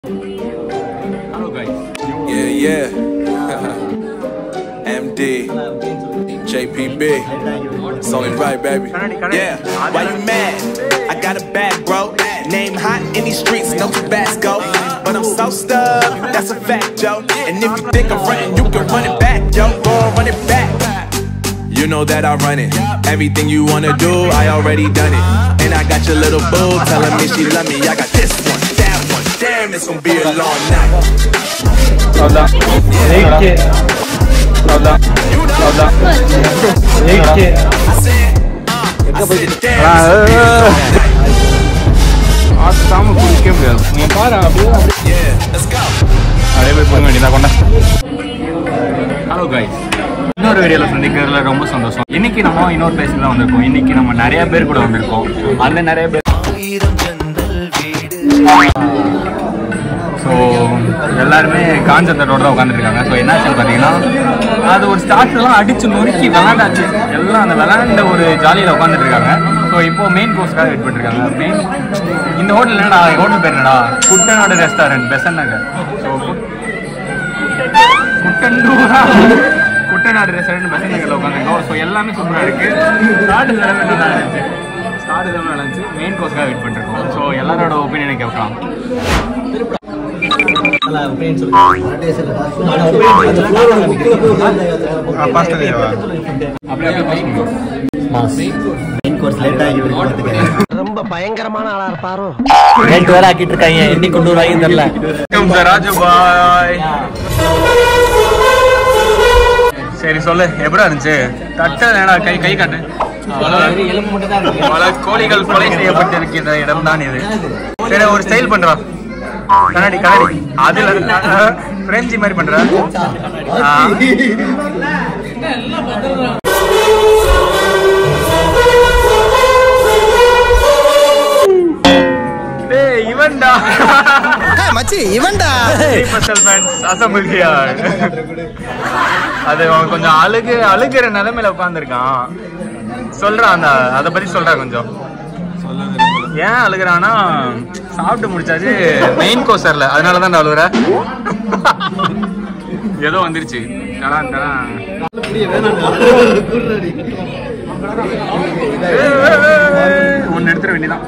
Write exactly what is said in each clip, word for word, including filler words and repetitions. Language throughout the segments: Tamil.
Hello guys. Yeah, yeah. M D, J P B. It's only right, baby. Yeah. Why you mad? I got a bag, bro. Name hot in these streets, no Tabasco. But I'm so stuck, that's a fact, yo. And if you think I'm running, you can run it back, yo. Go on, run it back. You know that I run it. Everything you wanna do, I already done it. And I got your little boo telling me she love me. I got this one, that one. Damn, it's gonna be a long night. Hold up. Take it. Hold up. Hold up. Take it. ஆத்தாம குடிக்க முடியாது. நீ பாரு அப்படியே அப்படியே போய் போக வேண்டியதா கொண்டா. ஹலோ கைஸ், இன்னொரு வீடியோல சந்திக்கிறதுல ரொம்ப சந்தோஷம். இன்னைக்கு நம்ம இன்னொரு பிளேஸ்ல தான் வந்திருக்கோம். இன்னைக்கு நம்ம நிறைய பேர் கூட வந்திருக்கோம். அந்த நிறைய பேர் ஸோ எல்லாருமே காஞ்சத்தோட தான் உட்காந்துருக்காங்க. ஸோ என்னாச்சுன்னு பார்த்தீங்கன்னா, அது ஒரு ஸ்டார்ட்லாம் அடிச்சு நொறுக்கி விளாண்டாச்சு. எல்லாம் அந்த விளாண்ட ஒரு ஜாலியில் உட்காந்துட்டு இருக்காங்க. ஸோ இப்போ மெயின் கோர்ஸ்க்காக வெயிட் பண்ணிருக்காங்க. மெயின் இந்த ஹோட்டல் என்னடா, ஹோட்டல் பேர் என்னடா, குட்டநாடு ரெஸ்டாரண்ட், பெசன் நகர். ஸோ குட்டண்டூரா குட்டநாடு ரெஸ்டாரண்ட் பெசன் நகரில் உட்காந்துருக்கோம். ஸோ எல்லாமே சூப்பராக இருக்கு. ஸ்டார்ட் எல்லாமே நல்லா இருந்துச்சு. ஸ்டார்ட் எல்லாமே நல்லா இருந்துச்சு. மெயின் கோர்ஸ்க்காக வெயிட் பண்ணிருக்கோம். ஸோ எல்லாரோட ஒப்பீனியனை கேட்கலாம். ரொம்ப பயங்கரமான ஆளா இருப்பாரோ. ரேட் வேற ஆக்கிட்டு இருக்காங்க. என்னைக்கு கொண்டு வராங்கன்னு தெரியல. ராஜு பாய், சரி சொல்லு, எப்படா இருந்துச்சு? தட்ட வேணா, கை கை காட்டு. பல கோழிகள் கொலை செய்யப்பட்டிருக்கிற இடம் தான் இது. சரி, ஒரு ஸ்டைல் பண்றான். கண்ணாடி கண்ணாடி அதுல பிரெஞ்சு மாதிரி பண்ற. இவன்டா மச்சி, இவன்டா ஸ்பெஷல் ஃபேன்ஸ் அசெம்பிள் ஹியர். அது அவன் கொஞ்சம் அழுகு அழுகிற நிலைமையில உட்காந்துருக்கான். சொல்றான், அந்த அதை பத்தி சொல்றா கொஞ்சம். ஏன் அழுகுறான்னா, சாப்பிட்டு முடிச்சாச்சு மெயின் கோர்ஸ்ல, அதனாலதான் அழுகுற. ஏதோ வந்துருச்சு. ஒன்னு எடுத்துட வேண்டியதான்.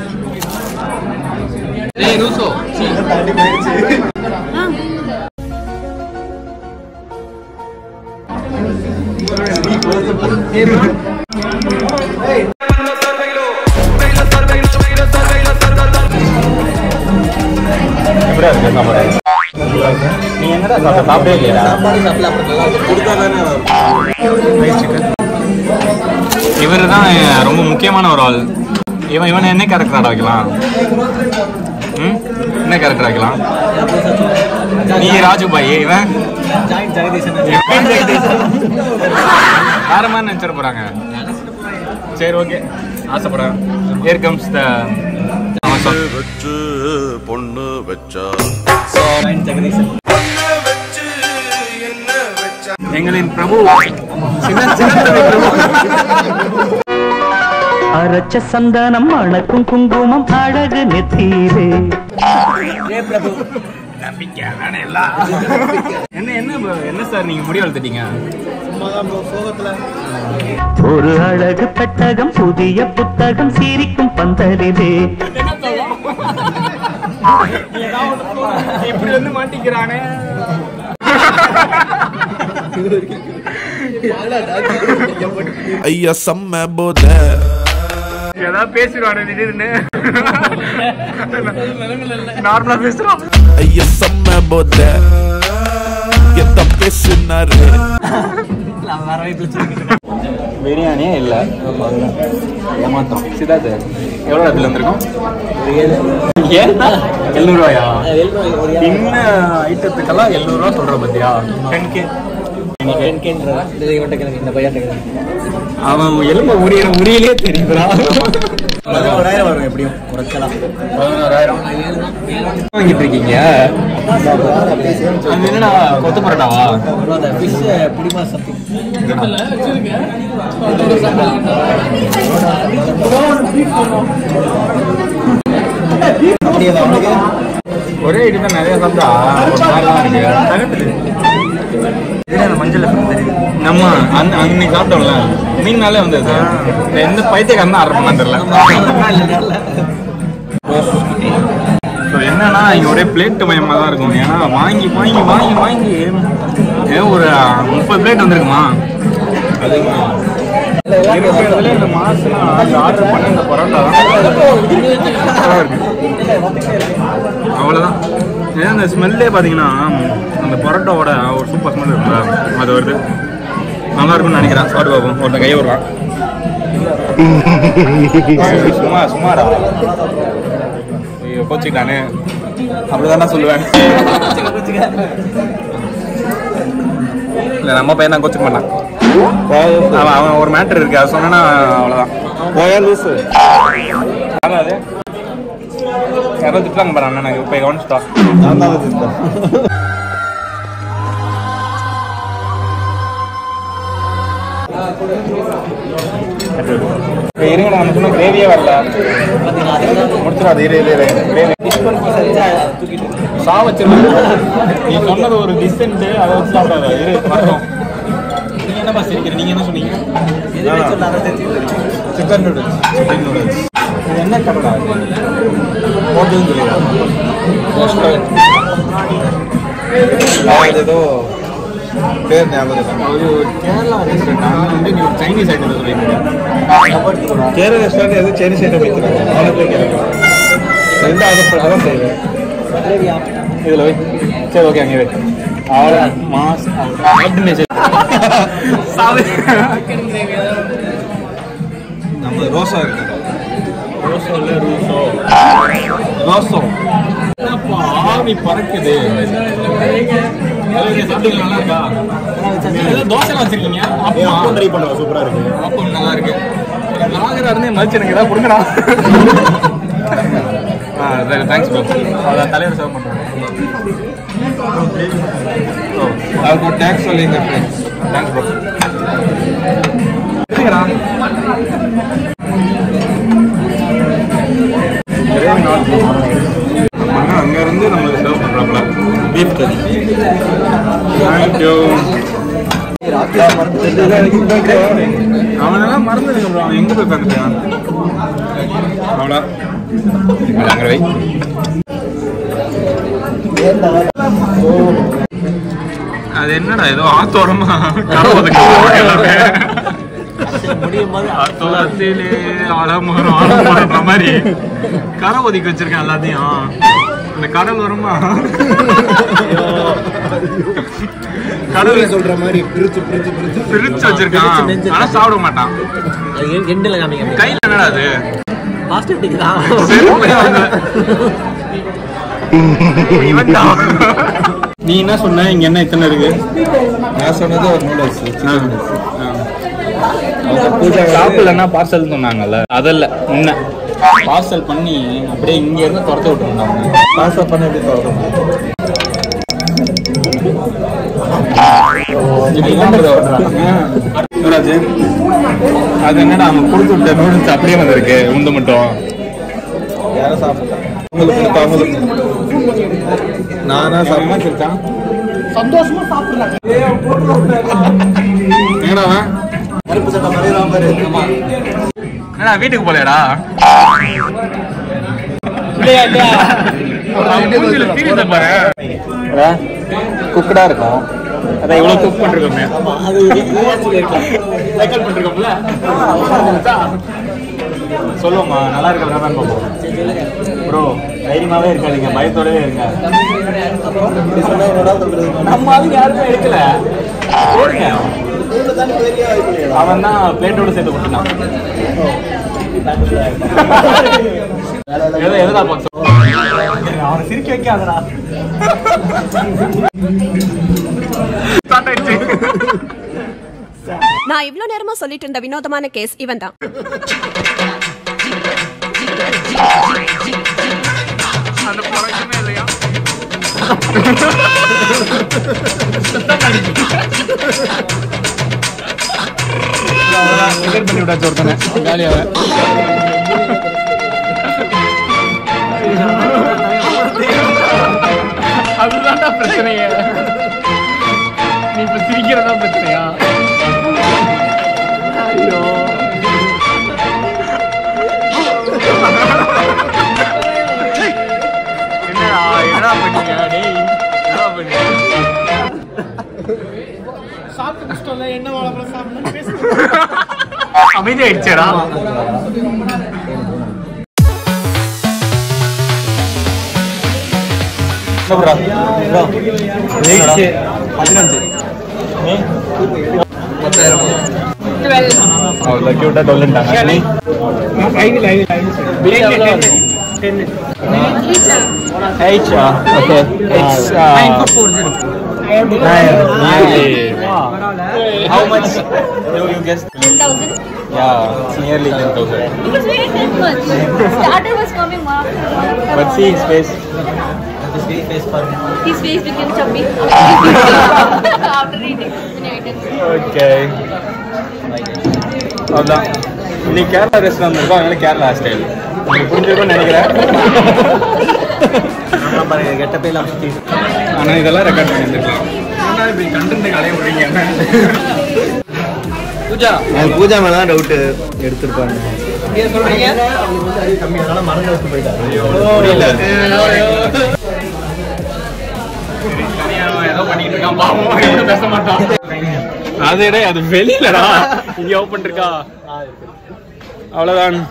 நீ என்னடா சாப்பிடவே இல்லையா? இவரு தான் ரொம்ப முக்கியமான ஒரு ஆள். இவன் இவன் என்ன கேரக்டர் ஆக்கலாம்? ம் என்ன கேரக்டர் ஆக்கலாம்? நீ ராஜு பாய், இவன் வேற மாதிரி நினைச்சிட போறாங்க. சரி, ஓகே, ஆசைப்படுறேன். ஹியர் கம்ஸ் த வச்சு பொண்ணு வச்சா எங்களின் பிரபு அரச்ச சந்தனம் அணக்கும் குங்குமம் அழகு நெத்தீரே. என்ன என்ன என்ன சார், நீங்க முடி வளர்த்துட்டீங்க? ஒரு அழகு பெட்டகம், புதிய புத்தகம், சிரிக்கும் பந்தலிலே. இப்படி வந்து மாட்டிக்கிறானே. ஐயா செம்ம போத ஏதாவது பேசிடுவானு திடீர்னு. நார்மலா பேசுறான். ஐயா செம்ம போத எத்த பேசுனாரு. பிரியாணியே இல்ல, ஏமாத்தம். சிதார்த்து, எவ்வளோ பில் வந்திருக்கும்? எழுநூறு ரூபாயா? இன்ன ஐட்டத்துக்கெல்லாம் எழுநூறு ரூபா சொல்ற பத்தியா? டென் கே அவன் எலும்பு உரிய உரியிலே தெரியுதுடா. பதினோராயிரம் வரும் எப்படியும் குறைச்சலாம். பதினோராயிரம் வாங்கிட்டு இருக்கீங்க. அது என்னடா, கொத்து பரோட்டாவா? புடிமா சம்திங். அப்படியே ஒரே ஐடி தான் நிறைய சாப்பிட்டா மஞ்சள் நம்ம அன் அன்னைக்கு சாப்பிட்டோம்ல மீன்னாலே வந்தது எந்த பைத்தியக்காரன் தான் ஆர்டர் பண்ணான்னு தெரியல. ஸோ என்னன்னா இங்கே ஒரே பிளேட்டு மயமாக தான் இருக்கும். ஏன்னா வாங்கி வாங்கி வாங்கி வாங்கி ஏதோ ஒரு முப்பது பிளேட் வந்துருக்குமா இருக்கிறதுல இந்த மாசம் ஆர்டர் பண்ண இந்த பரோட்டா தான் அவ்வளோதான். ஏன்னா அந்த ஸ்மெல்லே பார்த்தீங்கன்னா அந்த பரோட்டாவோட ஒரு சூப்பர் ஸ்மெல் இருக்குல்ல அது வருது. நல்லா இருக்கும்னு நினைக்கிறேன். சாப்பிட்டு பார்ப்போம். ஒருத்தன் கையை விடுறான். சும்மா சும்மாடா ஐயோ கோச்சிக்கிட்டானே அப்படிதானே சொல்லுவேன். இல்லை நம்ம பையன் தான் கோச்சிக்க மாட்டான். அவன் அவன் ஒரு மேட்டர் இருக்கு அது சொன்னா அவ்வளோதான். போயா லூசு ஆகாது. யாராவது திட்டாங்க பாரு அண்ணன் இப்போ கவனிச்சுட்டா நான் தான் திட்டேன். இருங்க நான் சொன்ன கிரேவியே வரல முடிச்சிடாது. இரு இரு கிரேவி சா வச்சிருக்க நீ சொன்னது ஒரு டிசென்ட் அதை வச்சு சாப்பிடாத. இரு வரணும். நீங்க என்னப்பா சிரிக்கிற? நீங்க என்ன சொன்னீங்க? Chicken noodles. சிக்கன் நூடுல்ஸ் இது என்ன கடை ஹோட்டல்னு சொல்லுவாங்க. ஏதோ பேர் ஞாபகம் ஒரு கேரளா ரெஸ்டாரண்ட். அங்கே வந்து நீ சைனீஸ் ஐட்டம் சொல்லியிருக்கீங்க. கேரளா ரெஸ்டாரண்ட் எதுவும் சைனீஸ் ஐட்டம் வைக்கிறாங்க. அவனை போய் கேட்குறேன் எந்த ஆர்டர் அதான் செய்வேன் இதில் வை. சரி ஓகே அங்கே வை. ஆறு மாஸ் நம்ம ரோசா இருக்கு. ரோசோ இல்லை ரூசோ ரோசோ ஆவி பறக்குது. சாப்பிட்டீங்களா? நல்லா இருக்கா? தோசைலாம் வச்சிருக்கீங்க. அப்போ ட்ரை பண்ணுவோம். சூப்பராக இருக்கு. அப்போ நல்லா இருக்கு. நாகரா இருந்தே மதிச்சு எனக்கு ஏதாவது கொடுங்கடா. ஆ சரி தேங்க்ஸ் ப்ரோ. அதான் தலைவர் சர்வ் பண்ணுறேன். ஓ அதுக்கு தேங்க்ஸ் சொல்லிங்க ஃப்ரெண்ட்ஸ். Thanks bro. சரிங்கடா. அங்கேருந்து நம்மளுக்கு சர்வ் பண்ணுறாங்களா பீஃப் கறி. தேங்க்யூ. அவனெல்லாம் மறந்துடுங்க ப்ரோ. அவன் எங்கே போய் பார்த்துட்டான்? அவ்வளோ அங்கே வை. அது என்னடா ஏதோ ஆத்தோரமா கரை ஒதுக்க ஆத்தோரத்திலே ஆழமரம் ஆழமரன்ற மாதிரி கரை ஒதுக்கி வச்சிருக்கேன் எல்லாத்தையும். இந்த கடல் வருமா கடல் சொல்ற மாதிரி பிரிச்சு பிரிச்சு பிரிச்சு பிரிச்சு வச்சிருக்கான். ஆனா சாப்பிட மாட்டான். கையில என்னடா அது? நீ என்ன சொன்ன? இங்க என்ன இத்தனை இருக்கு? நான் சொன்னது ஒரு நூடுல்ஸ். சாப்பிடலன்னா பார்சல் சொன்னாங்கல்ல அதல்ல முன்ன பார்சல் பண்ணி அப்படியே இங்க இருந்து துரத்த விட்டுருந்தாங்க. பார்சல் பண்ணி எப்படி துரத்த அது என்னடா அவங்க கொடுத்து விட்ட நூடுல்ஸ் அப்படியே வந்திருக்கு. உண்டு மட்டும் யாரும் சாப்பிட்டான். நானா சமைச்சிருக்கான். சந்தோஷமா சாப்பிடுறாங்க. என்னடா வீட்டுக்கு போலையடா? குக்கடா இருக்கும். அதான் இவ்வளவு குக் பண்ணிருக்கோமே. சொல்லுவோம்மா நல்லா இருக்கா பார்ப்போம். ப்ரோ தைரியமாவே இருக்காதீங்க, பயத்தோடவே இருங்க. நம்ம ஆளுங்க யாருமே எடுக்கல. அவன் தான் பிளேட்டோட சேர்த்து கொடுத்தான். எதுதான் அவனை சிரிக்க வைக்காதடா. நான் இவ்வளவு நேரமா சொல்லிட்டு இருந்த வினோதமான கேஸ் இவன் தான். அந்த பழக்கமே இல்லையா? பண்ணி விட்டாச்சு ஒருத்தனை காலியாவ. பிரச்சனையே. நீ இப்ப சிரிக்கிறதா பிரச்சனையா? ஐயோ என்னடா என்னடா பண்ணீங்க? டேய் என்னடா பண்ணீங்க? சாப்பிட்டு கஷ்டம்ல என்ன வாழைப்பழம் சாப்பிடணும்னு பேசுறேன். அமைதி ஆயிடுச்சேடா. அவ்வளோ கியூட்டா சொல்லிட்டாங்க. How much? You, you guessed? ten thousand? Yeah, it's nearly ten thousand. It was very that much. Starter was coming more. But see his face. His face became chubby after eating many items. Okay. அதான் இன்னைக்கு கேரளா ரெஸ்டாரண்ட் இருக்கோம், அதனால கேரளா ஸ்டைல் உங்களுக்கு புரிஞ்சிருக்கும்னு நினைக்கிறேன். ஆனால் இதெல்லாம் ரெக்கார்ட் பண்ணியிருக்கலாம். இப்படி கண்டென்ட் கலைய முடியுங்க. பூஜா பூஜா மேல தான் டவுட் எடுத்துருப்பாங்க. பேச மாட்டான். அது அது வெளியிலடா, இங்க ஓப்பன் இருக்கா? அவ்வளவுதான்.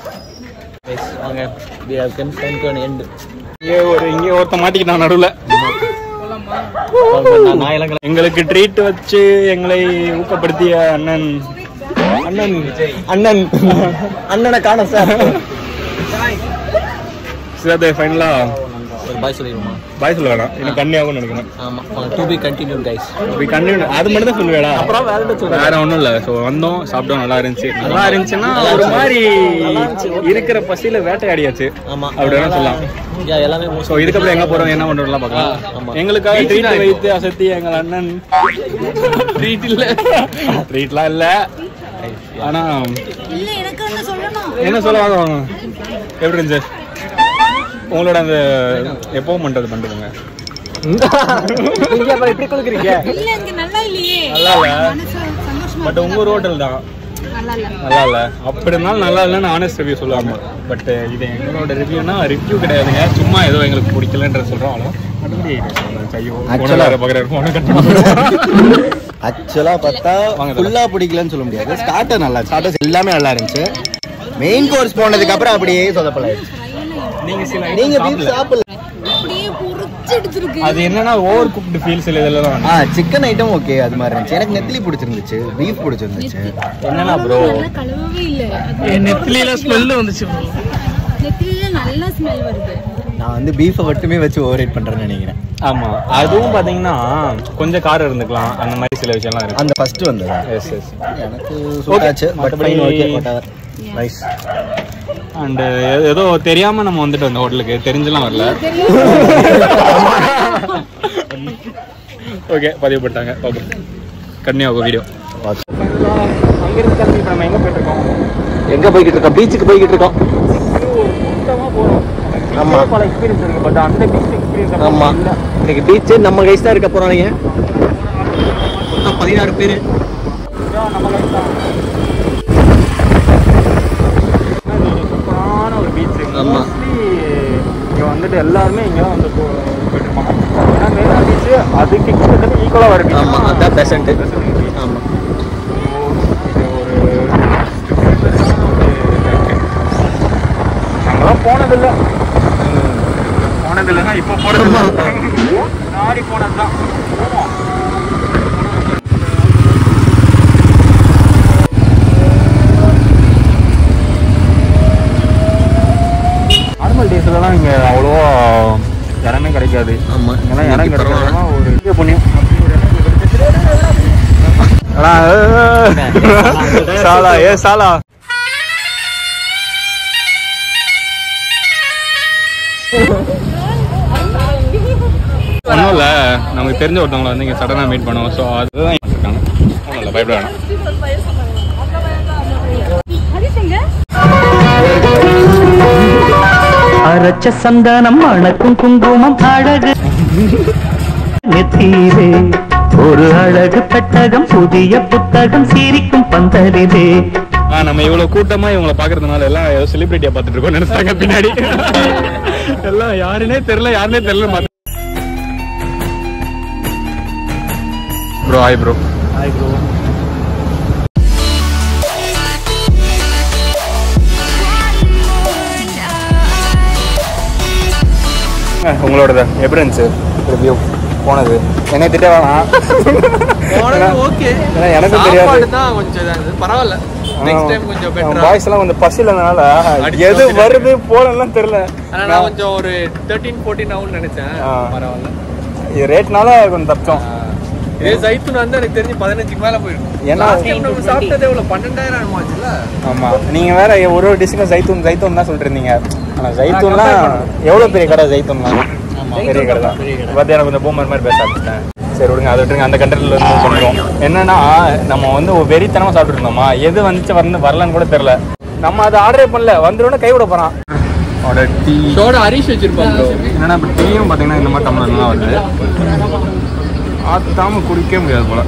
இங்க ஒரு இங்க ஒருத்த மாட்டிக்கிட்டான் நடுவுல. எங்களுக்கு ட்ரீட் வச்சு எங்களை ஊக்கப்படுத்திய அண்ணன் அண்ணன் அண்ணன் அண்ணனை காண சார். சிவாதே ஃபைனலா பாய் சொல்லிடுமா? பாய் சொல்ல வேணாம், இன்னும் கன்னியாகும் நினைக்கிறேன். ஆமா, to be continue guys. Be continue அது மட்டும் தான் சொல்லுவேடா. அப்புறம் வேற வேற ஒன்றும் இல்லை. ஸோ வந்தோம், சாப்பிட்டோம், நல்லா இருந்துச்சு. நல்லா இருந்துச்சுன்னா ஒரு மாதிரி இருக்கிற பசியில வேட்டையாடியாச்சு. ஆமா, அப்படி வேணா சொல்லலாம். எல்லாமே. ஸோ இதுக்கப்புறம் எங்க போறோம், என்ன பண்றோம்லாம் பார்க்கலாம். எங்களுக்காக ட்ரீட் வைத்து அசத்தி எங்கள் அண்ணன் ட்ரீட் இல்ல ட்ரீட்லாம் இல்ல. ஆனா என்ன சொல்ல வாங்க வாங்க எப்படி இருந்துச்சு உங்களோட அந்த எப்பவும் பண்றது பண்றதுங்க? எப்படி கொடுக்குறீங்க? நல்லா இல்ல, பட் உங்க ஒரு ஹோட்டல் தான் நல்லா இல்ல. அப்படி இருந்தாலும் நல்லா இல்லைன்னு ஆனஸ்ட் ரிவ்யூ சொல்லுவாங்க. பட் இது எங்களோட ரிவ்யூனா ரிவ்யூ கிடையாதுங்க, சும்மா ஏதோ எங்களுக்கு பிடிக்கலன்றது சொல்றோம். அவ்வளோ ஆக்சுவலா பார்த்தா ஃபுல்லா பிடிக்கலன்னு சொல்ல முடியாது. ஸ்டார்டர் நல்லா, ஸ்டார்டர்ஸ் எல்லாமே நல்லா இருந்துச்சு. மெயின் கோர்ஸ் போனதுக்கு அப்புறம் அப்படியே சொதப்பலாயிருச்சு. நீங்க சில நீங்க பீஃப் சாப்பிடல, அப்படியே புரிச்சு எடுத்துருக்கு. அது என்னன்னா ஓவர் குக்டு ஃபீல் சில இதெல்லாம். ஆ சிக்கன் ஐட்டம் ஓகே, அது மாதிரி இருந்துச்சு. எனக்கு நெத்திலி பிடிச்சிருந்துச்சு, பீஃப் பிடிச்சிருந்துச்சு. என்னன்னா ப்ரோ கலவவே இல்ல, நெத்திலில ஸ்மெல் வந்துச்சு. நெத்திலில நல்ல ஸ்மெல் வருது. நான் வந்து பீஃபை மட்டுமே வச்சு ஓவர் ரைட் பண்றேன்னு நினைக்கிறேன். ஆமா, அதுவும் பாத்தீங்கன்னா கொஞ்சம் காரம் இருந்துக்கலாம், அந்த மாதிரி சில விஷயம்லாம் இருக்கு. அந்த ஃபர்ஸ்ட் வந்ததா? எஸ் எஸ் எனக்கு சூட்டாச்சு. மற்றபடி ஓகே வாட்டவர் நைஸ். அண்ட் ஏதோ தெரியாம நம்ம வந்துட்டு அந்த ஹோட்டலுக்கு தெரிஞ்செல்லாம் வரல. ஓகே, பதிவு பண்ணிட்டாங்க. ஓகே, கன்னியாகுமரி வீடியோ அங்கிருந்து கிளம்பி இப்போ நம்ம எங்கே போயிட்டு இருக்கோம்? எங்கே போய்கிட்டு இருக்கோம்? பீச்சுக்கு போய்கிட்டு இருக்கோம். போகிறோம். ஆமாம், பல எக்ஸ்பீரியன்ஸ் இருக்கு. பட் அந்த பீச் எக்ஸ்பீரியன்ஸ் ஆமாம். இன்னைக்கு பீச்சு நம்ம கைஸ் தான் இருக்க போகிறோம். நீங்கள் மொத்தம் பதினாறு பேர் நம்ம கைஸ் தான். சூப்பரான ஒரு பீச்சு. ஆமாம், இங்கே வந்துட்டு எல்லாருமே இங்கே தான் வந்து போயிட்டு இருப்பாங்க. ஏன்னா மெரினா பீச்சு அதுக்கு கிட்டத்தட்ட ஈக்குவலாக வருது. ஆமாம், அதுதான் பெசன்ட்டு. ஆமாம், ஒரு நாங்களாம் போனதில்லை போனதில்லைன்னா இப்போ போகிறது நாடி போனது தான். நார்மல் டேஸ்லலாம் இங்கே அவ்வளோவா இடமே கிடைக்காது. ஆமாம், இங்கெல்லாம் இடம் கிடைக்காதுன்னா ஒரு இது புண்ணியம். சாலா ஏ சாலா ஒன்றும் இல்லை, நமக்கு தெரிஞ்ச ஒருத்தவங்களை வந்து இங்கே சடனாக மீட் பண்ணுவோம். ஸோ அதுதான் இருக்காங்க. ஒன்றும் இல்லை, பயப்பட வேணாம். அரைச்ச சந்தானம் அணக்கும் குங்குமம் அழகு நெத்தியிலே ஒரு அழகு பெட்டகம் புதிய புத்தகம் சிரிக்கும் பந்தலிலே. நம்ம இவ்வளவு கூட்டமா இவங்களை பாக்குறதுனால எல்லாம் செலிபிரிட்டியா பாத்துட்டு இருக்கோம் நினைச்சாங்க பின்னாடி. எல்லாம் யாருன்னே தெரியல யாருன்னே தெரியல. Bro hi bro. Hi bro. உங்களோட எப்படி இருந்துச்சு ரிவ்யூ போனது? என்ன திட்ட வேணாம், ஓகே. எனக்கு தெரியாது தான் கொஞ்சம் பரவாயில்ல. நெக்ஸ்ட் டைம் கொஞ்சம் பெட்டரா. பாய்ஸ் எல்லாம் கொஞ்சம் பசிலனால எது வருது போலலாம் தெரியல. ஆனா நான் கொஞ்சம் ஒரு பதிமூணு பதினான்கு ஆகும் நினைச்சேன். பரவாயில்ல, இது ரேட்னால கொஞ்சம் தப்பிச்சோம். இதே ஜைத்தூன் வந்து எனக்கு தெரிஞ்சு பதினஞ்சுக்கு மேல போயிருக்கும். ஏன்னா நம்ம சாப்பிட்டதே எவ்வளவு பன்னெண்டாயிரம் ஆச்சுல. ஆமா, நீங்க வேற ஒரு ஒரு டிஷ்க்கும் ஜைத்தூன் ஜைத்தூன் தான் சொல்லிட்டு இருந்தீங்க. ஆனா ஜைத்தூன்லாம் எவ்வளவு பெரிய கடை ஜைத்தூன்லாம். பெரிய கடை தான். பட் எனக்கு கொஞ்சம் பூமர் மாதிரி பேச ஆரம்பிச்சிட்டேன். சரி விடுங்க, அதை விட்டுருங்க. அந்த கண்ட்ரில இருந்து மூவ் பண்ணுவோம். என்னன்னா நம்ம வந்து ஒரு வெறித்தனமா சாப்பிட்டு இருந்தோமா, எது வந்துச்சு வந்து வரலன்னு கூட தெரியல. நம்ம அதை ஆர்டரே பண்ணல, வந்துடும் கை விட போறான். டீ சோடா ஹரிஷ் வச்சிருப்பாங்க. என்னன்னா இப்போ டீயும் பார்த்தீங்கன்னா இந்த மாதிரி டம்ளர்லாம் வருது. ஆத்தாம குடிக்கவே முடியாது போல.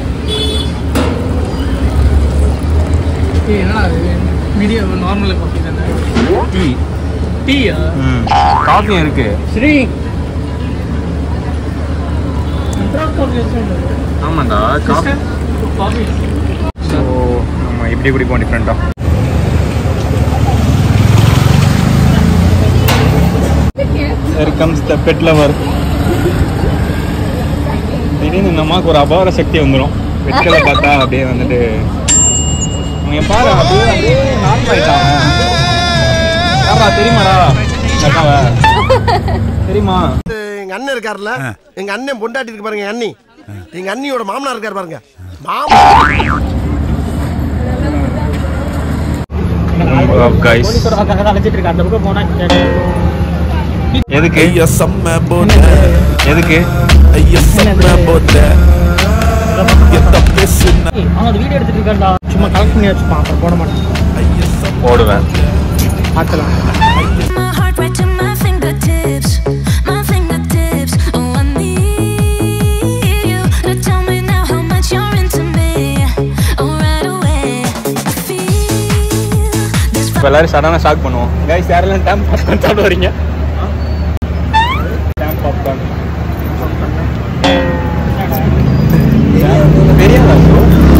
மீடியம் நார்மல் காஃபி தானே. டீ டீயா? ம், காஃபியும் இருக்கு. ஸ்ரீ ஆமாண்டா, காஃபி. ஸோ நம்ம இப்படி குடிப்போம் டிஃப்ரெண்ட்டாக. Here comes the pet lover. திடீர்னு இந்த அம்மாவுக்கு ஒரு அபார சக்தி வந்துடும். பெட்களை பார்த்தா அப்படியே வந்துட்டு அவங்க பாரு அப்படியே அப்படியே நார்மல் ஆயிட்டாங்க. யாரா தெரியுமாடா அக்காவ? தெரியுமா? எங்க அண்ணன் இருக்காருல்ல, எங்க அண்ணன் பொண்டாட்டி இருக்கு பாருங்க, அண்ணி. எங்க அண்ணியோட மாமனார் இருக்காரு பாருங்க, மாமா. எதுக்கு எதுக்கு வீடியோ எடுத்துட்டு இருக்காண்டா, சும்மா கலெக்ட் பண்ணி வச்சுப்பான், அப்புறம் போட மாட்டேன். போடுவேன். பார்க்கலாம். இப்போ எல்லாரும் சடனாக ஸ்டார்ட் பண்ணுவோம். கைஸ் யாரெல்லாம் டேம் பாப்கார்ன் சாப்பிட்டு வரீங்க? டேம் பாப்கார்ன் தெரியாதா ப்ரோ?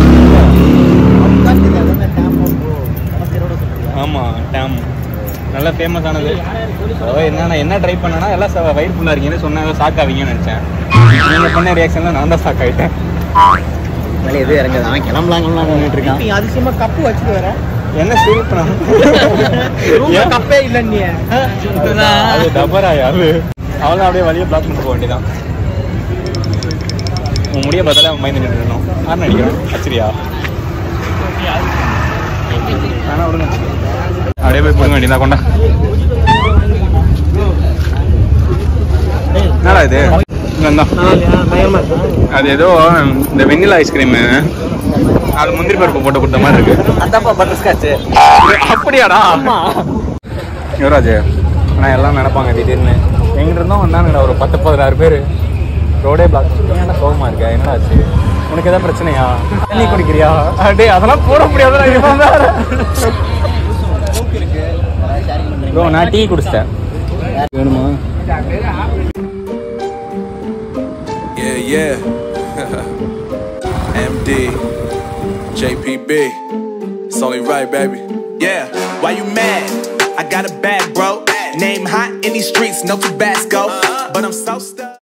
ஆமாம், டேம் நல்லா ஃபேமஸ் ஆனது. அதாவது என்னன்னா என்ன ட்ரை பண்ணேன்னா எல்லாம் வயிறு ஃபுல்லாக இருக்கீங்கன்னு சொன்னால் ஏதோ ஷாக் ஆவீங்கன்னு நினச்சேன். நீங்கள் பண்ண ரியாக்ஷனில் நான் தான் ஷாக் ஆகிட்டேன். மேலே எதுவும் இறங்குது, அவன் கிளம்பலாம் கிளம்பலாம் பண்ணிட்டு இருக்கான். நீ அதிசயமாக கப்பு வச்சுட்டு வர என்ன சிரிப்பா? கப்பே இல்லை நீ, அது டபராயா? அது அவளும் அப்படியே வழியை பிளாக் பண்ணிட்டு போக வேண்டியதான். உன் முடிய பார்த்தாலே அவன் மைண்ட் நின்றுடணும். யாரும் நடிக்கிறோம் ஆச்சரியா? ஆனால் விடுங்க, அப்படியே போய் போக வேண்டியதா. கொண்டா என்னடா இது? அது ஏதோ இந்த வெண்ணிலா ஐஸ்கிரீமு, அது முந்திரி பருப்பு போட்டு கொடுத்த மாதிரி இருக்கு. அதான்ப்பா பட்டர் ஸ்காட்ச். அப்படியாடா? யுவராஜ், ஆனால் எல்லாம் நினைப்பாங்க திடீர்னு எங்கிட்ட இருந்தோம் வந்தானுங்கடா ஒரு பத்து பதினாறு பேர். ரோடே பிளாக். ஏன்னா சோகமா இருக்க, என்னடா ஆச்சு? உனக்கு எதாவது பிரச்சனையா? தண்ணி குடிக்கிறியா? அப்படியே அதெல்லாம் போட முடியாதுடா. ப்ரோ நான் டீ குடிச்சிட்டேன். வேணுமா? Yeah, yeah. M D, J P B, it's only right, baby. Yeah, why you mad? I got a bag, bro. Name hot in these streets, no Tabasco, but I'm so stuck.